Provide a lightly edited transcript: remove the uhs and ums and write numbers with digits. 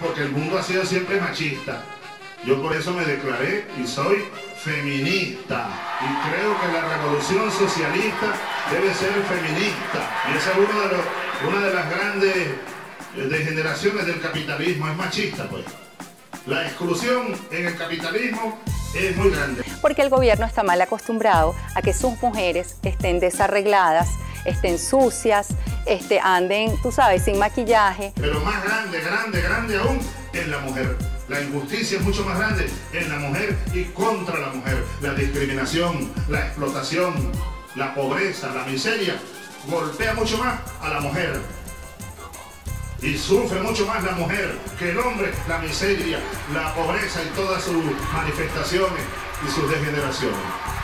Porque el mundo ha sido siempre machista. Yo por eso me declaré y soy feminista. Y creo que la revolución socialista debe ser feminista. Y esa es una de las grandes degeneraciones del capitalismo, es machista, pues. La exclusión en el capitalismo es muy grande. Porque el gobierno está mal acostumbrado a que sus mujeres estén desarregladas, estén sucias, anden, tú sabes, sin maquillaje. Pero más grande aún es la mujer. La injusticia es mucho más grande en la mujer y contra la mujer. La discriminación, la explotación, la pobreza, la miseria golpea mucho más a la mujer. Y sufre mucho más la mujer que el hombre, la miseria, la pobreza y todas sus manifestaciones y sus degeneraciones.